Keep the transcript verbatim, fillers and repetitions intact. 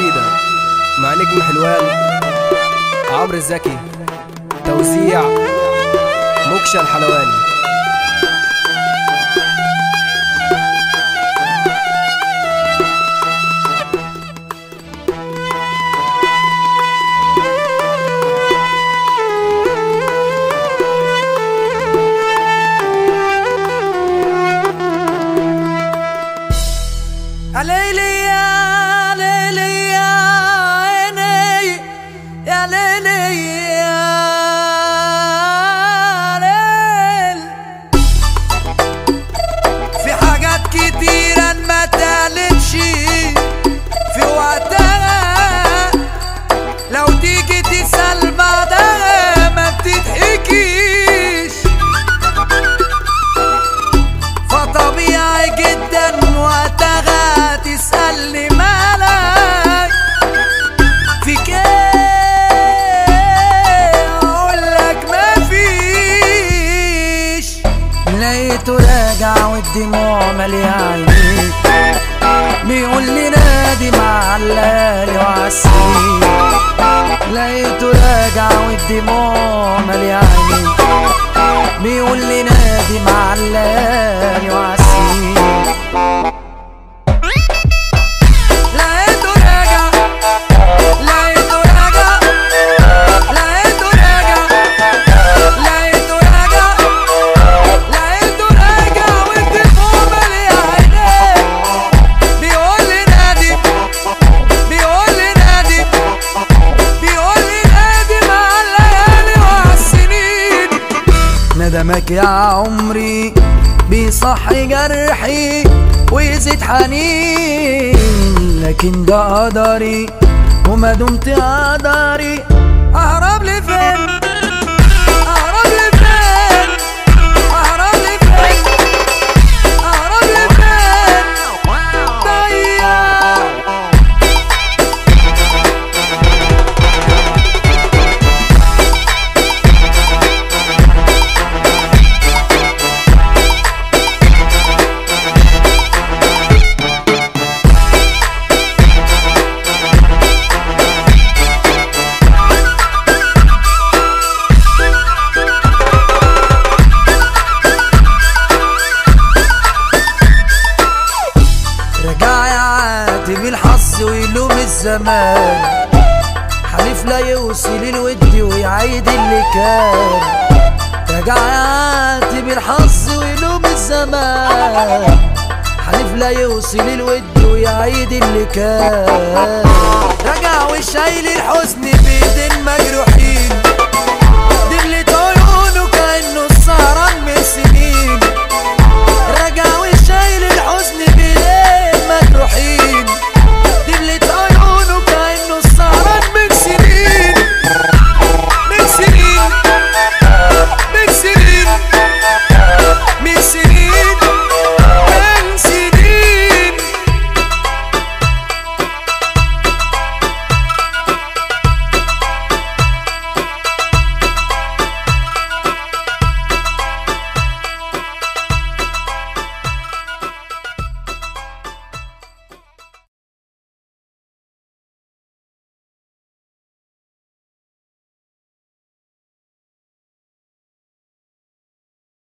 جديدة مع نجم حلوان عمرو زكي، توزيع موكشة الحلواني. يا ليلي يا ليلي يا عيني يا ليلي يا ليل، في حاجات كتيرة ما تقلتش في وقتها، لو تيجي تسأل بعدها ما بتضحكيش، فطبيعي جدا وقتها تسألني مالك فيك ايه، اقولك مفيش. لقيته راجع والدموع مالية عينيه، بيقول لي نادي مع الليالي وعالسنين. لقيته راجع والدموع مالية عينيه، بيقول لي نادي مع الليالي وعالسنين. ندمك يا عمري بيصحي جرحي ويزيد حنين، لكن ده قدري وما دمت قدري. اهرب لي فين اهرب لي فين اهرب لي فين اهرب لي فين ضيع. بالحظ ويلوم الزمان، حليف لا يوصل الود ويعيد اللي كان. رجع يعاتب بالحظ ويلوم الزمان، حليف لا يوصل الود ويعيد اللي كان. رجع وشايل الحزن بإيدين مجروحين،